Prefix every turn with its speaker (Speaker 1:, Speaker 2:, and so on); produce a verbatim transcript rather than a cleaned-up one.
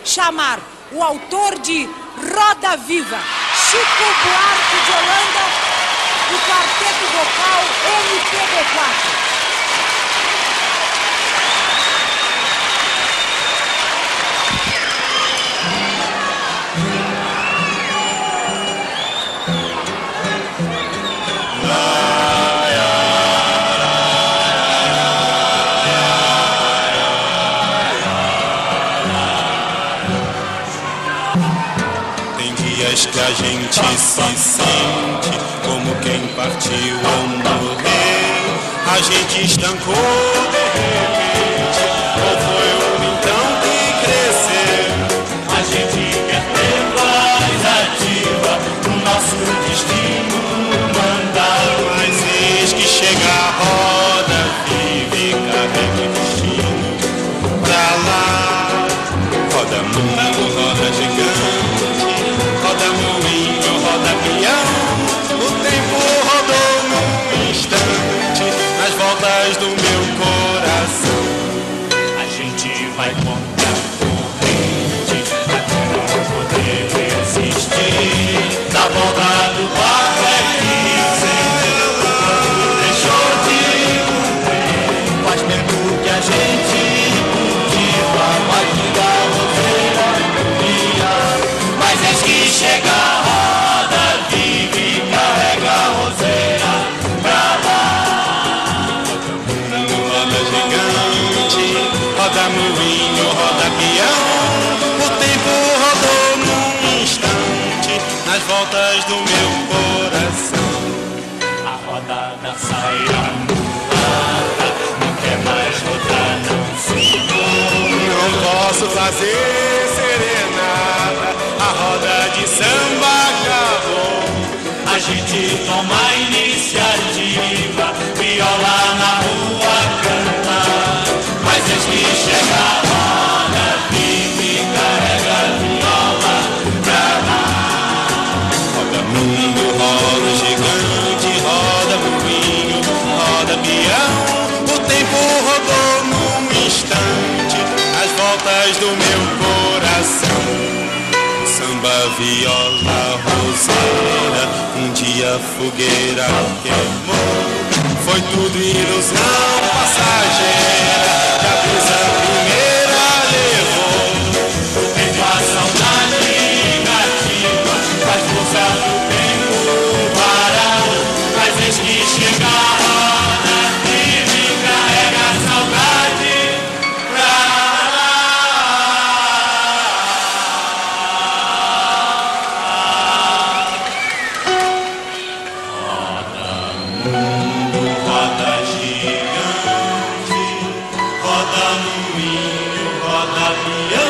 Speaker 1: chamar o autor de Roda Viva, Chico Buarque de Holanda, o quarteto vocal M P B quatro.
Speaker 2: Que a gente se sente como quem partiu ou morreu. A gente estancou de repente, ou foi um então que cresceu.
Speaker 3: A gente quer ter voz ativa, o nosso destino mandar.
Speaker 2: Mas eis que chega a roda viva e carrega o destino pra lá. Roda mundo, roda gigante, roda moinho, roda peão. O tempo rodou num instante nas voltas do meu coração.
Speaker 3: A gente vai contra a corrente até não poder resistir. Na volta do barco é que sempre quando deixou de correr. Faz tempo que a gente cultiva a batida roseira. Mas eis que chega a roda viva e carrega a roseira pra lá.
Speaker 2: Roda gigante, roda moinho, roda peão. O tempo rodou num instante nas voltas do meu coração.
Speaker 3: A roda da saia mudada não quer mais rodar, não, senhor.
Speaker 2: Não posso fazer serenata, a roda de samba acabou.
Speaker 3: A gente toma a iniciativa, viola na rua canta. Mas eis que chega a roda viva e carrega a viola pra lá.
Speaker 2: Roda mundo, roda gigante, roda moinho, roda peão. O tempo rodou num instante as voltas do meu coração. Samba, viola, roseira, um dia fogueira queimou. Foi tudo ilusão passageira que a brisa primeira levou.
Speaker 3: O tempo, a saudade negativa faz força do tempo parar. Mas eis que chega a roda viva e carrega a saudade pra lá.
Speaker 2: Roda gigante, roda moinho, roda peão.